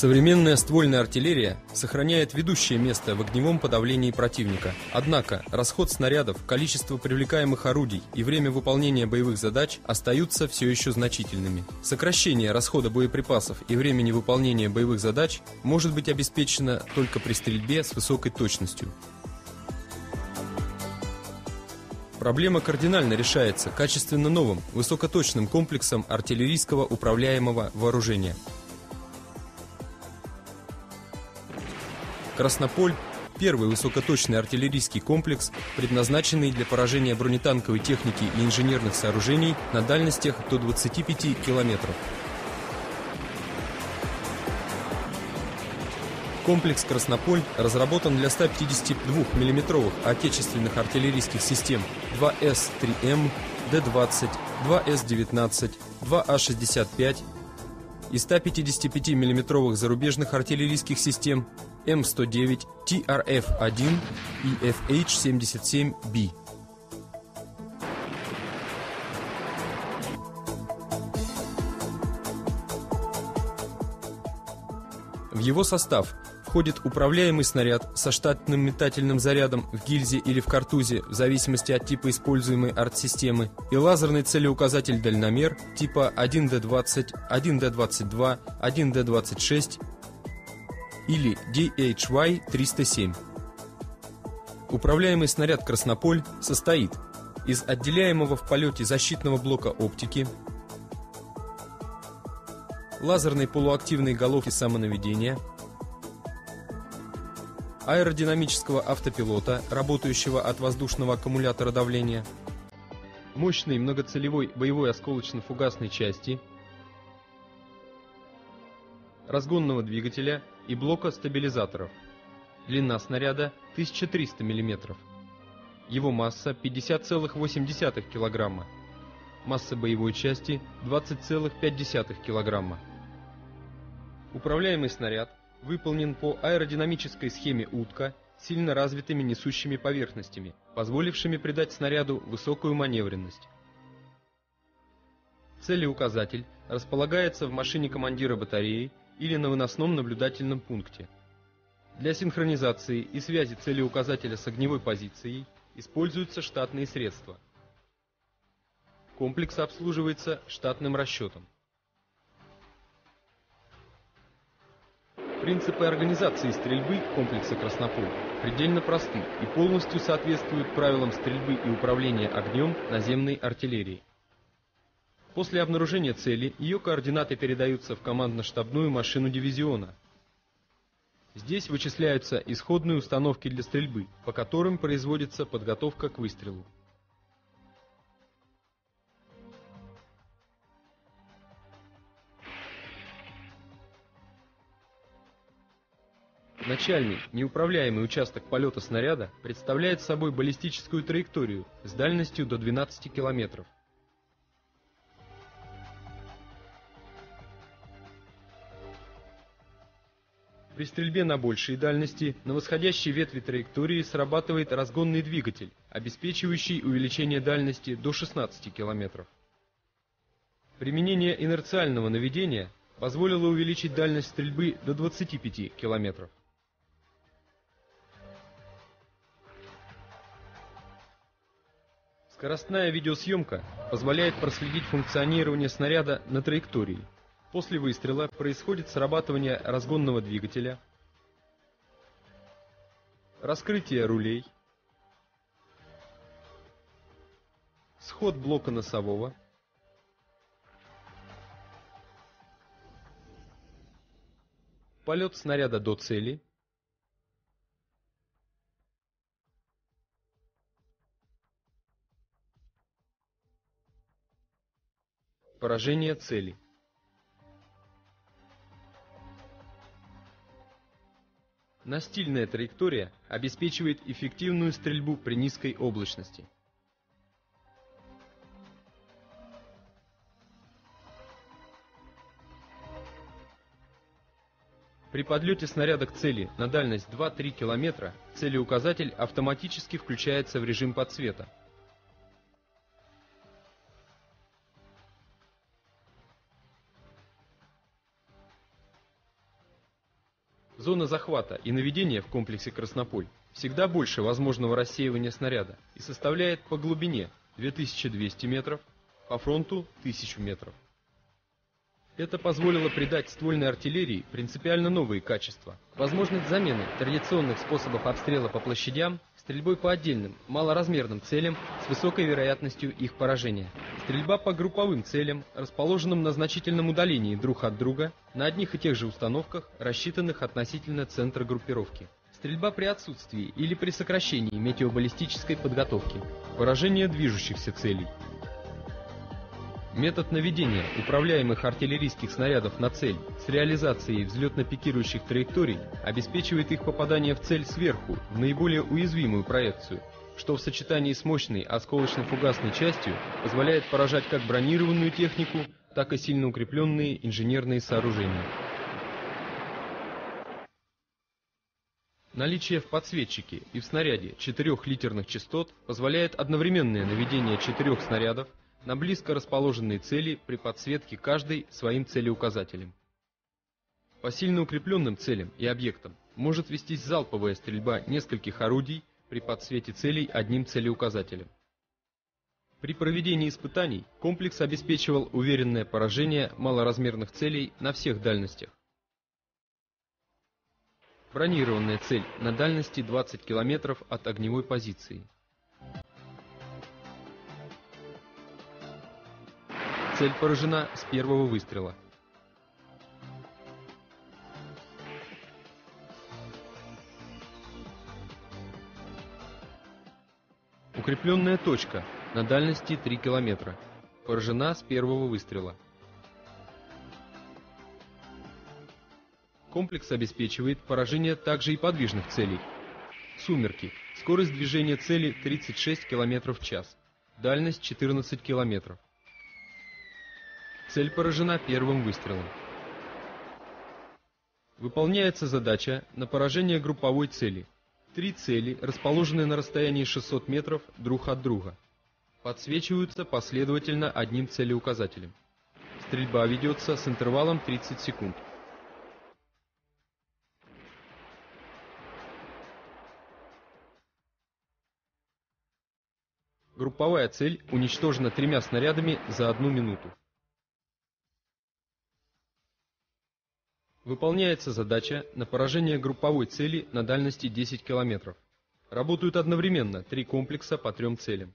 Современная ствольная артиллерия сохраняет ведущее место в огневом подавлении противника. Однако расход снарядов, количество привлекаемых орудий и время выполнения боевых задач остаются все еще значительными. Сокращение расхода боеприпасов и времени выполнения боевых задач может быть обеспечено только при стрельбе с высокой точностью. Проблема кардинально решается качественно новым, высокоточным комплексом артиллерийского управляемого вооружения. «Краснополь» – первый высокоточный артиллерийский комплекс, предназначенный для поражения бронетанковой техники и инженерных сооружений на дальностях до 25 километров. Комплекс «Краснополь» разработан для 152 мм отечественных артиллерийских систем 2С-3М, Д-20, 2С-19, 2А-65 и 155 мм зарубежных артиллерийских систем М109, ТРФ-1 и ФХ-77B. В его состав входит управляемый снаряд со штатным метательным зарядом в гильзе или в картузе в зависимости от типа используемой артсистемы и лазерный целеуказатель-дальномер типа 1D20, 1D22, 1D26 или DHY-307. Управляемый снаряд «Краснополь» состоит из отделяемого в полете защитного блока оптики, лазерной полуактивной головки самонаведения, аэродинамического автопилота, работающего от воздушного аккумулятора давления, мощной многоцелевой боевой осколочно-фугасной части, разгонного двигателя и блока стабилизаторов. Длина снаряда 1300 мм. Его масса 50,8 кг. Масса боевой части 20,5 кг. Управляемый снаряд выполнен по аэродинамической схеме утка с сильно развитыми несущими поверхностями, позволившими придать снаряду высокую маневренность. Целеуказатель располагается в машине командира батареи или на выносном наблюдательном пункте. Для синхронизации и связи целеуказателя с огневой позицией используются штатные средства. Комплекс обслуживается штатным расчетом. Принципы организации стрельбы комплекса «Краснополь» предельно просты и полностью соответствуют правилам стрельбы и управления огнем наземной артиллерии. После обнаружения цели ее координаты передаются в командно-штабную машину дивизиона. Здесь вычисляются исходные установки для стрельбы, по которым производится подготовка к выстрелу. Начальный, неуправляемый участок полета снаряда представляет собой баллистическую траекторию с дальностью до 12 км. При стрельбе на большей дальности на восходящей ветви траектории срабатывает разгонный двигатель, обеспечивающий увеличение дальности до 16 км. Применение инерциального наведения позволило увеличить дальность стрельбы до 25 км. Скоростная видеосъемка позволяет проследить функционирование снаряда на траектории. После выстрела происходит срабатывание разгонного двигателя, раскрытие рулей, сход блока носового, полет снаряда до цели, поражение цели. Настильная траектория обеспечивает эффективную стрельбу при низкой облачности. При подлете снаряда к цели на дальность 2-3 км целеуказатель автоматически включается в режим подсвета. Зона захвата и наведения в комплексе «Краснополь» всегда больше возможного рассеивания снаряда и составляет по глубине 2200 метров, по фронту 1000 метров. Это позволило придать ствольной артиллерии принципиально новые качества. Возможность замены традиционных способов обстрела по площадям стрельбой по отдельным, малоразмерным целям с высокой вероятностью их поражения. Стрельба по групповым целям, расположенным на значительном удалении друг от друга, на одних и тех же установках, рассчитанных относительно центра группировки. Стрельба при отсутствии или при сокращении метеобаллистической подготовки. Поражение движущихся целей. Метод наведения управляемых артиллерийских снарядов на цель с реализацией взлетно-пикирующих траекторий обеспечивает их попадание в цель сверху, в наиболее уязвимую проекцию, что в сочетании с мощной осколочно-фугасной частью позволяет поражать как бронированную технику, так и сильно укрепленные инженерные сооружения. Наличие в подсветчике и в снаряде 4 литерных частот позволяет одновременное наведение 4 снарядов на близко расположенные цели при подсветке каждой своим целеуказателем. По сильно укрепленным целям и объектам может вестись залповая стрельба нескольких орудий при подсвете целей одним целеуказателем. При проведении испытаний комплекс обеспечивал уверенное поражение малоразмерных целей на всех дальностях. Бронированная цель на дальности 20 км от огневой позиции. Цель поражена с первого выстрела. Укрепленная точка на дальности 3 км. Поражена с первого выстрела. Комплекс обеспечивает поражение также и подвижных целей. Сумерки. Скорость движения цели 36 км в час. Дальность 14 км. Цель поражена первым выстрелом. Выполняется задача на поражение групповой цели. 3 цели, расположенные на расстоянии 600 метров друг от друга. Подсвечиваются последовательно одним целеуказателем. Стрельба ведется с интервалом 30 секунд. Групповая цель уничтожена 3 снарядами за 1 минуту. Выполняется задача на поражение групповой цели на дальности 10 км. Работают одновременно 3 комплекса по 3 целям.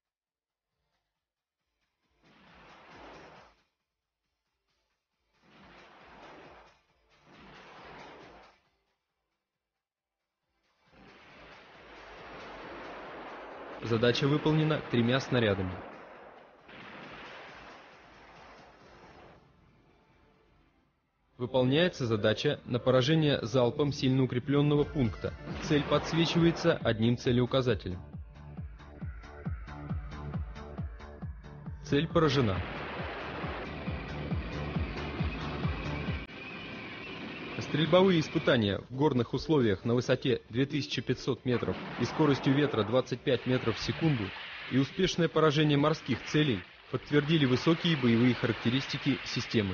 Задача выполнена 3 снарядами. Выполняется задача на поражение залпом сильно укрепленного пункта. Цель подсвечивается одним целеуказателем. Цель поражена. Стрельбовые испытания в горных условиях на высоте 2500 метров и скоростью ветра 25 метров в секунду и успешное поражение морских целей подтвердили высокие боевые характеристики системы.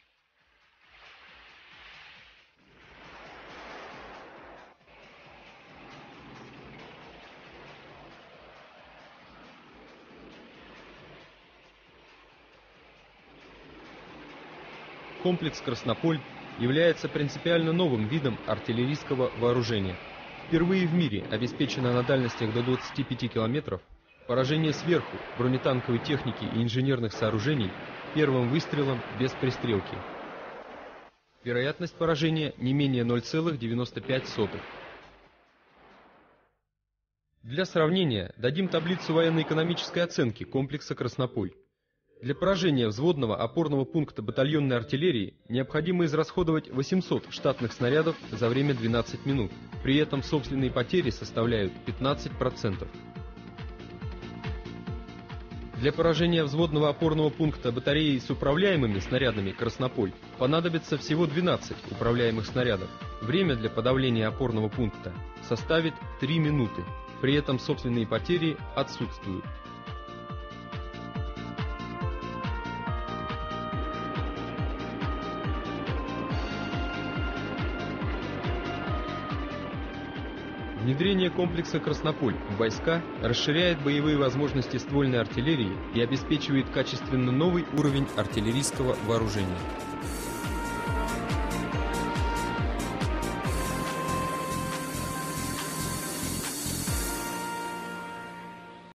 Комплекс «Краснополь» является принципиально новым видом артиллерийского вооружения. Впервые в мире обеспечено на дальностях до 25 км поражение сверху бронетанковой техники и инженерных сооружений первым выстрелом без пристрелки. Вероятность поражения не менее 0,95. Для сравнения дадим таблицу военно-экономической оценки комплекса «Краснополь». Для поражения взводного опорного пункта батальонной артиллерии необходимо израсходовать 800 штатных снарядов за время 12 минут. При этом собственные потери составляют 15%. Для поражения взводного опорного пункта батареи с управляемыми снарядами «Краснополь» понадобится всего 12 управляемых снарядов. Время для подавления опорного пункта составит 3 минуты. При этом собственные потери отсутствуют. Внедрение комплекса «Краснополь» в войска расширяет боевые возможности ствольной артиллерии и обеспечивает качественно новый уровень артиллерийского вооружения.